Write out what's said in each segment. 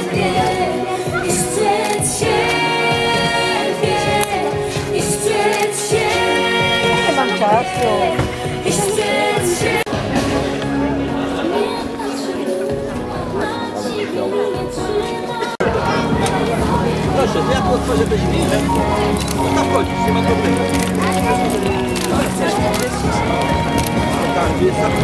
Proszę, to ja tu otworzę te drzwi, to tam wchodzisz, nie ma problemu. Tak, jest tam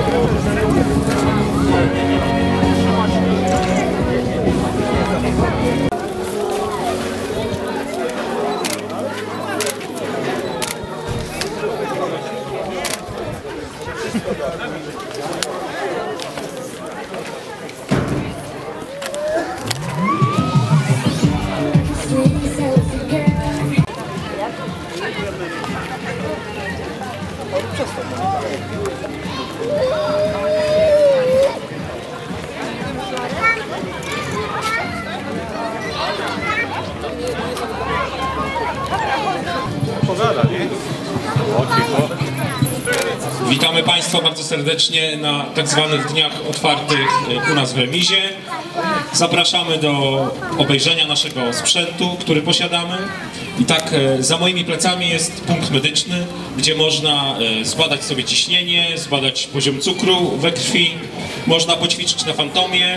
Witamy Państwa bardzo serdecznie na tak zwanych dniach otwartych u nas w remizie. Zapraszamy do obejrzenia naszego sprzętu, który posiadamy. I tak za moimi plecami jest punkt medyczny, gdzie można zbadać sobie ciśnienie, zbadać poziom cukru we krwi, można poćwiczyć na fantomie.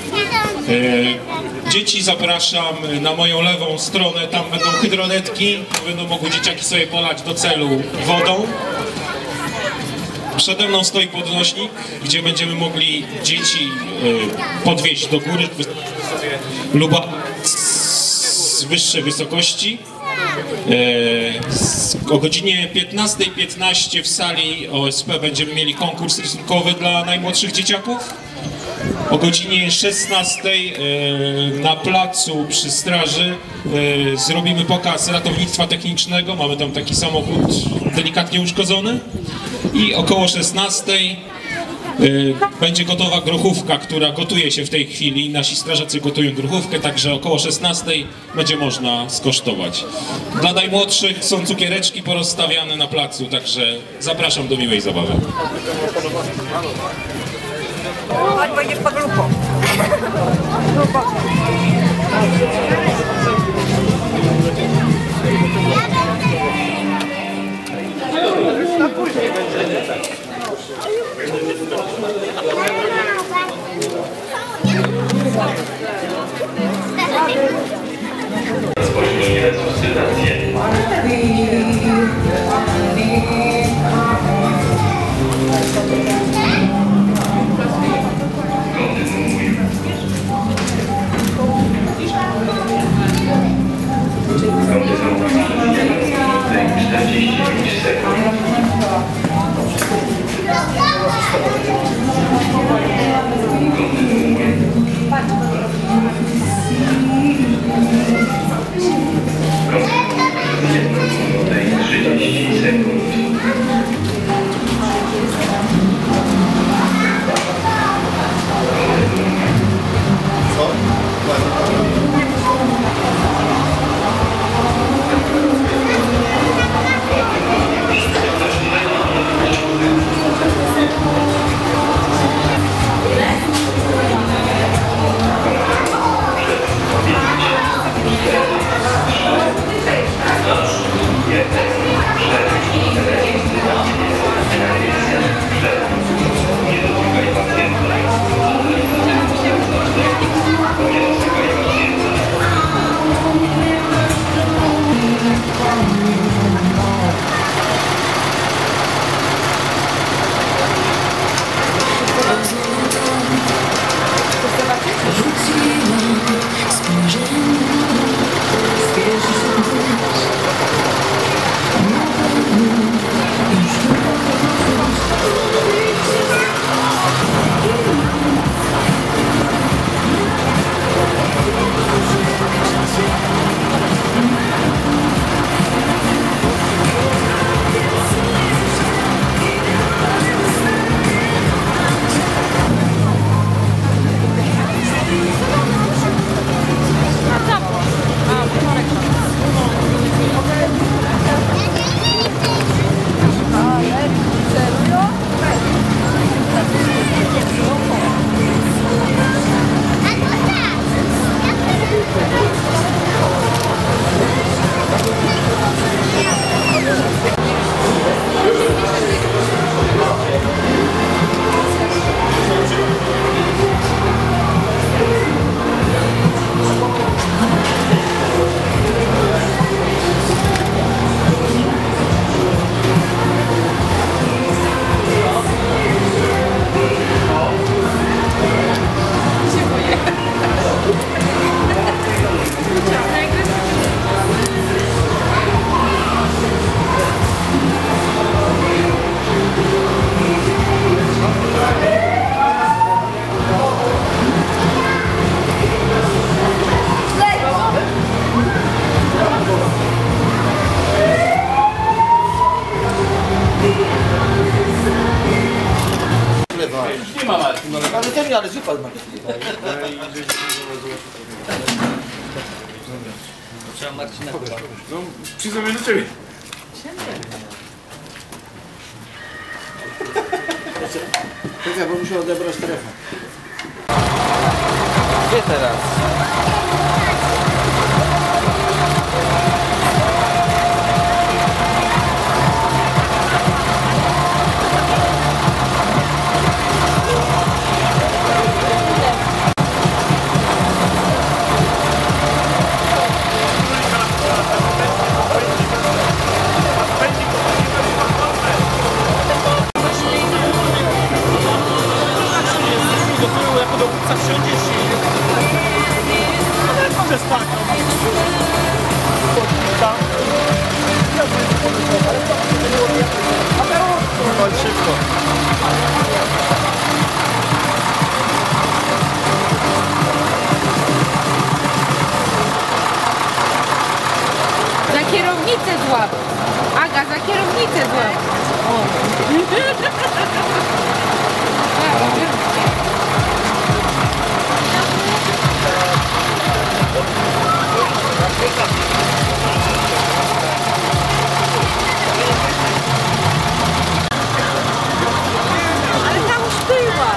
Dzieci zapraszam na moją lewą stronę, tam będą hydroletki, będą mogły dzieciaki sobie polać do celu wodą. Przede mną stoi podnośnik, gdzie będziemy mogli dzieci podwieźć do góry lub z wyższej wysokości. O godzinie 15:15 w sali OSP będziemy mieli konkurs rysunkowy dla najmłodszych dzieciaków. O godzinie 16 na placu przy straży zrobimy pokaz ratownictwa technicznego. Mamy tam taki samochód delikatnie uszkodzony. I około 16 będzie gotowa grochówka, która gotuje się w tej chwili. Nasi strażacy gotują grochówkę, także około 16 będzie można skosztować. Dla najmłodszych są cukiereczki porozstawiane na placu, także zapraszam do miłej zabawy. Chodź, będziesz pod lupą. Spojrzenie resuscytację. Ale to nie, ale wypadł ma. Trzeba Marcina chyba. No, przyjdziemy do ciebie. Czekaj, bo muszę odebrać telefon. Gdzie teraz? Za kierownicę złap. Aga, za kierownicę złap. Ale tam już była.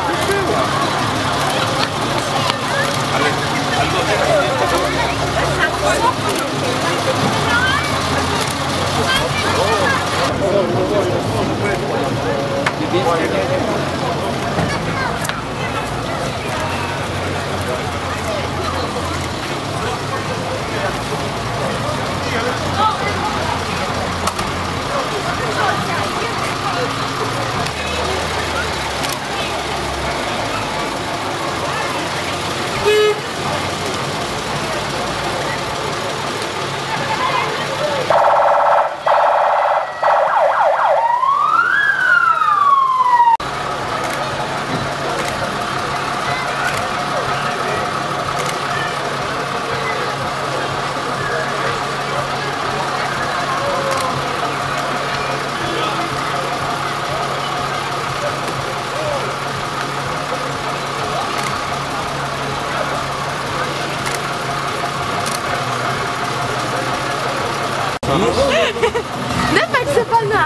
Napatrz za pana!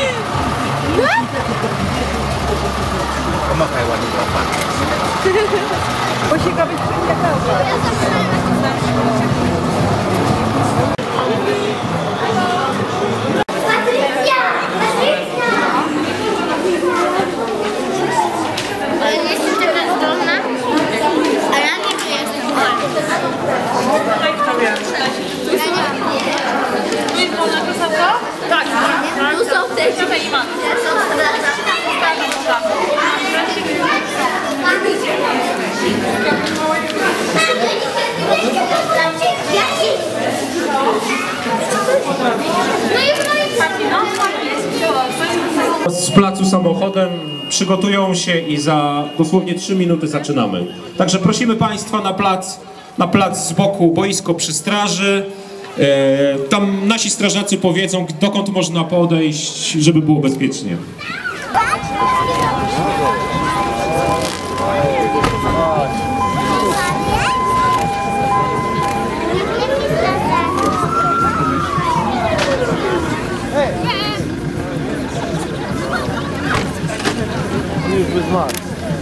Pomachaj ładnie do pana. Musi go być Ale nie jestem taka zdolna, a ja nie jestem. Tu jest wolna kosaka? Tak. Tu są te Iman. Z placu samochodem przygotują się i za dosłownie 3 minuty zaczynamy. Także prosimy Państwa na plac z boku, boisko przy straży. Tam nasi strażacy powiedzą, dokąd można podejść, żeby było bezpiecznie. Już bez mat.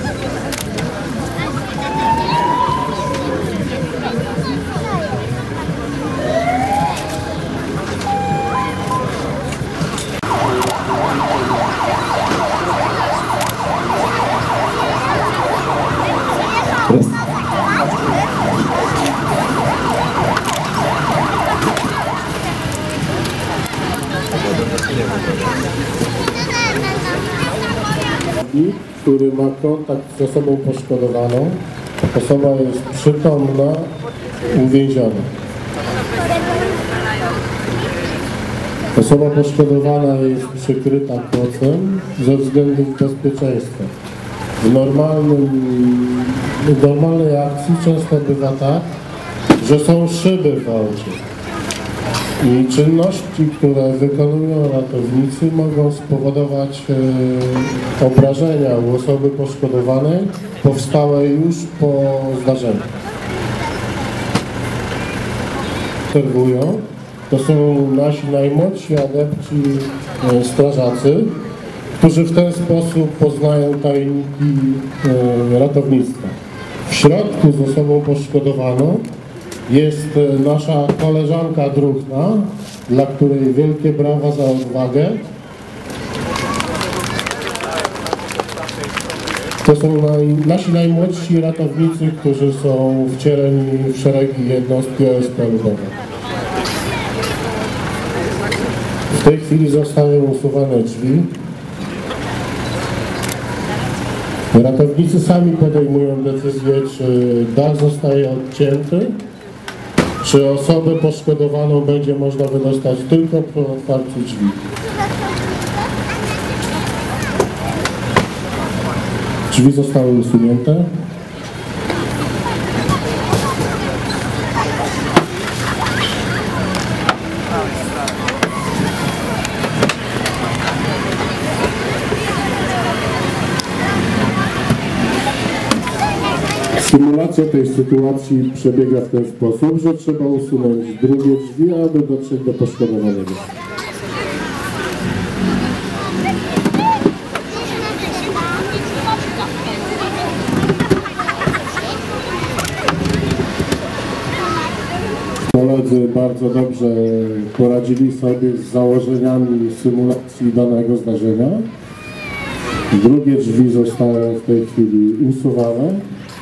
Który ma kontakt z osobą poszkodowaną. Osoba jest przytomna, uwięziona. Osoba poszkodowana jest przykryta kocem ze względów bezpieczeństwa. W normalnej akcji często bywa tak, że są szyby w aucie. I czynności, które wykonują ratownicy, mogą spowodować obrażenia u osoby poszkodowanej powstałe już po zdarzeniu. Obserwują, to są nasi najmłodsi adepci strażacy, którzy w ten sposób poznają tajniki ratownictwa. W środku z osobą poszkodowaną jest nasza koleżanka druhna, dla której wielkie brawa za odwagę. To są nasi najmłodsi ratownicy, którzy są wcieleni w szeregi jednostki OSP Lubowa. W tej chwili zostały usuwane drzwi. Ratownicy sami podejmują decyzję, czy dach zostaje odcięty, czy osobę poszkodowaną będzie można wydostać tylko po otwarciu drzwi. Drzwi zostały usunięte. Symulacja tej sytuacji przebiega w ten sposób, że trzeba usunąć drugie drzwi, aby dotrzeć do poszkodowanego. Koledzy bardzo dobrze poradzili sobie z założeniami symulacji danego zdarzenia. Drugie drzwi zostały w tej chwili usuwane.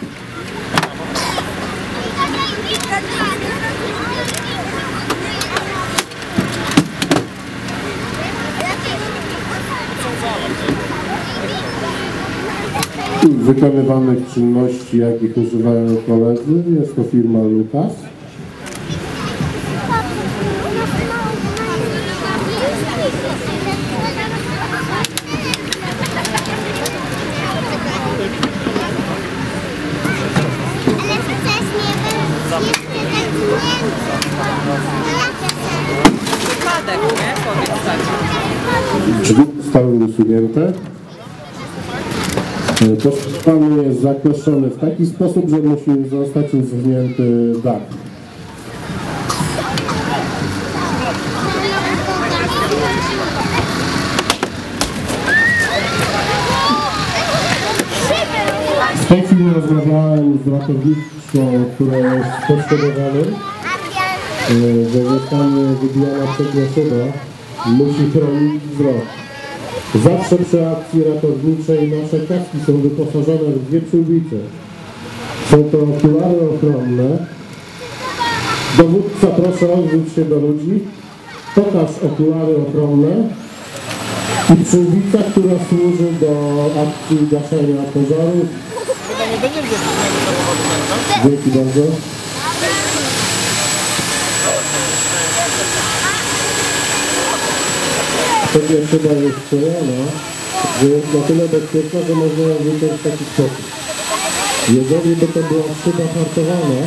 Wykonywanych czynności, jakich używają koledzy, jest to firma Lukas. Przypadek, nie? Powiedz tak. Drzwi zostały usunięte. Poszkodowany jest zakoszony w taki sposób, że musi zostać usunięty dach. W tej chwili rozmawiałem z ratowniczką, która jest poszkodowanym, że zostanie wybijana przednia szyba, musi chronić wzrok. Zawsze przy akcji ratowniczej nasze kaski są wyposażone w dwie przyłbice. Są to okulary ochronne. Dowódca, proszę odwróć się do ludzi. Pokaż okulary ochronne i przyłbica, która służy do akcji gaszenia pożarów. Dzięki bardzo. Przednia szyba jest strzelana, że jest na tyle bezpieczna, że można ją wyciąć w taki sposób. Jeżeli by to była szyba hartowana,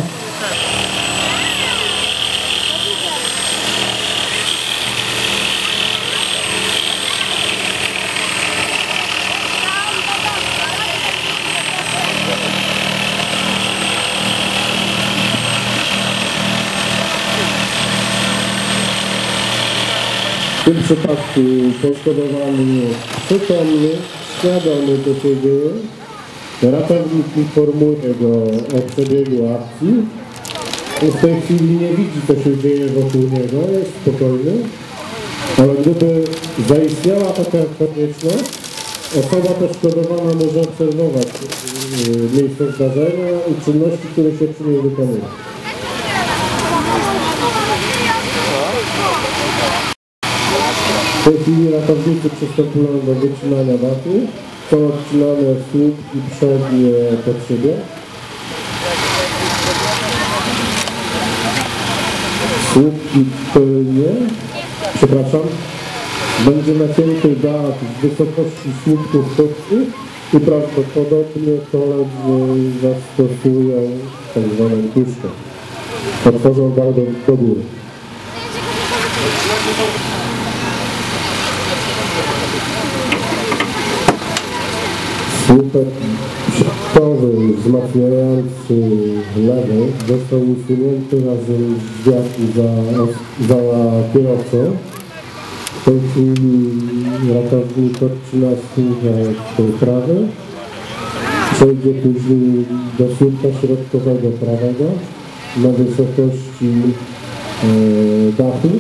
w tym przypadku poszkodowany jest przytomny, świadomy to się dzieje. Ratownik informuje go o przebiegu akcji. W tej chwili nie widzi, co się dzieje wokół niego, jest spokojny. Ale gdyby zaistniała taka konieczność, osoba poszkodowana może obserwować miejsce zdarzenia i czynności, które się przy niej wykonują. W tej chwili ratownicy przystępują do wycinania dachu. Są odcinane słupki przednie pod siebie. Słupki tylnie, przepraszam, będzie nacięty dach z wysokości słupków kości i prawdopodobnie koledzy zastosują tak zwaną tuszkę. Otworzą dach do góry. Słupek przodkowy wzmacniający lewy został usunięty razem z drzwiami za kierowcą. W tej chwili ratownik odcina słupek prawy. Przejdzie później do słupka środkowego prawego na wysokości dachu.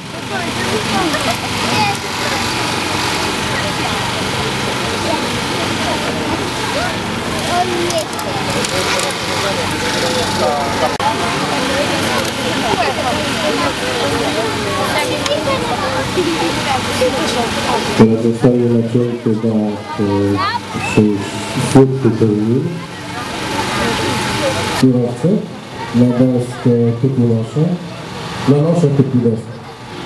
Teraz zostanie nacięty dach przy słupku tylnym kierowcy na deskę typu nosze, na nosze typu deskę.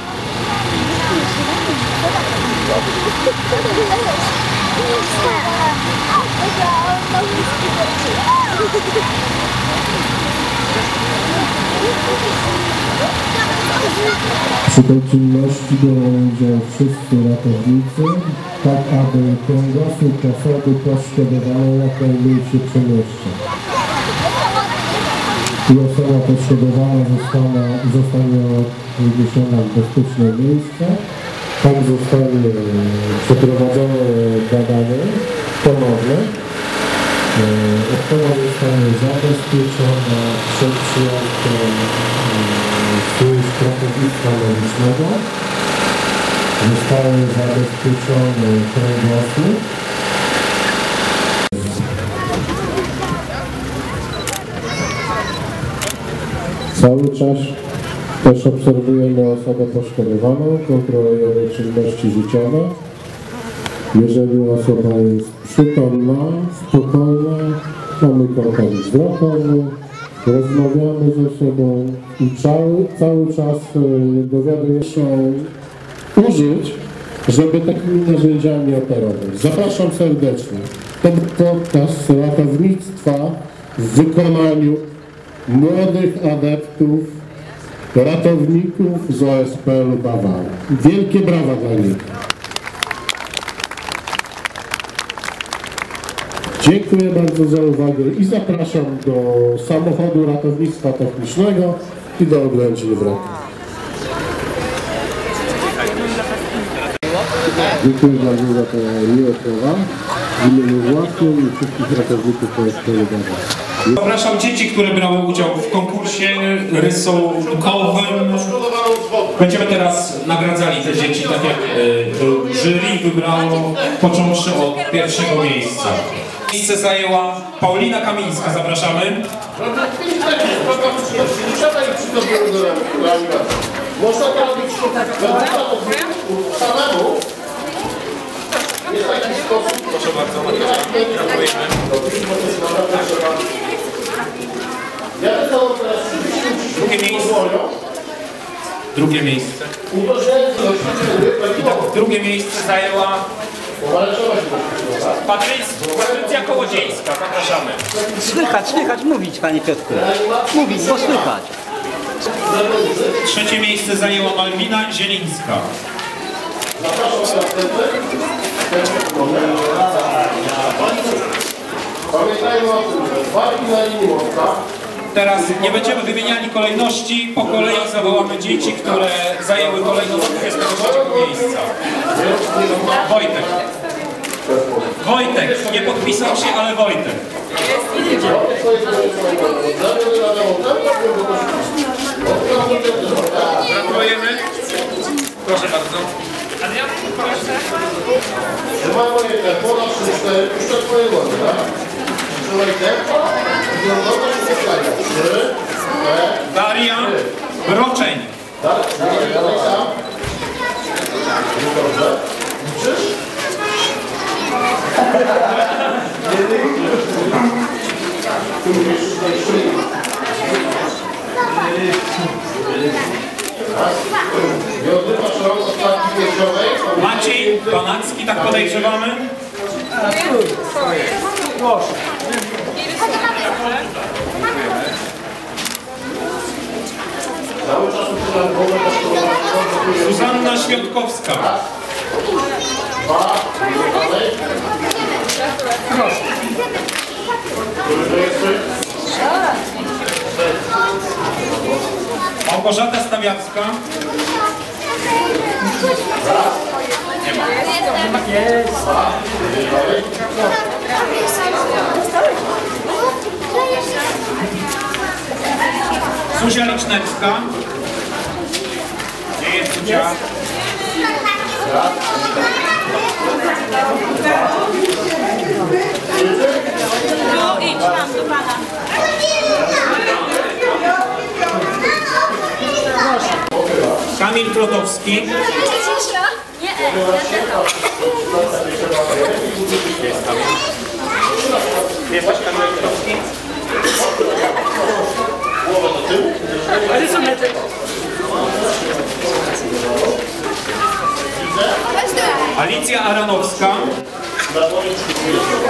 Przy tej czynności biorą udział wszyscy ratownicy, tak aby kręgosłup osoby poszkodowanej jak najmniej się przemieszczał. I osoba poszkodowana zostanie odniesiona w bezpieczne miejsce. Tak zostanie przeprowadzone badanie ponowne. Osoba zostanie zabezpieczona przed przyjęciem służb ratownictwa medycznego. Zostały zabezpieczone kręgosłup. Cały czas też obserwujemy osobę poszkodowaną, kontrolujemy czynności życiowe. Jeżeli osoba jest przytomna, spokojna, mamy kontakt wzrokowy, rozmawiamy ze sobą i cały czas dowiadujemy się użyć, żeby takimi narzędziami operować. Zapraszam serdecznie. To podcast ratownictwa w wykonaniu młodych adeptów, ratowników z OSP Lubawa. Wielkie brawa dla nich. Dziękuję bardzo za uwagę i zapraszam do samochodu ratownictwa technicznego i do oględzin wroga. Dziękuję bardzo za te miłe słowa w imieniu własnym i wszystkich ratowników OSP Lubawa. Zapraszam dzieci, które brały udział w konkursie rysunkowym. Będziemy teraz nagradzali te dzieci, tak jak jury wybrało, począwszy od pierwszego miejsca. Miejsce zajęła Paulina Kamińska, zapraszamy. Można to robić samemu. Jest taki sposób. Proszę bardzo, gratulujemy. Drugie miejsce. Drugie miejsce. Drugie miejsce zajęła Patrycja Kołodziejska. Zapraszamy. Słychać mówić, panie Piotrku. Mówić, bo słychać. Trzecie miejsce zajęła Malwina Zielińska. Pamiętajmy o tym, że walki na linii mostka. Teraz nie będziemy wymieniali kolejności, po kolei zawołamy dzieci, które zajęły kolejną 23 miejsca. Wojtek. Wojtek, nie podpisał się, ale Wojtek. Gratulujemy. Proszę bardzo. Mamy jeden, ponad 3-4, puszczę twoje dłonie, tak? Wojtek, Daria Broczeń. dalej sam. Dobrze. Liczysz? Tu musisz tutaj I odbywasz rok ostatni piersiowej. Maciej Banacki, tak podejrzewamy. Cały czas utrzymam głowę poszkodowanego. Anna Świątkowska. Małgorzata Stawiacka. Zuzia Licznecka. Nie jest Zuzia. No idź tam do pana. Kamil Klodowski. Jesteś Kamil Klodowski? Głowę do tyłu. Alicja Aranowska. Na dłonie przykuję.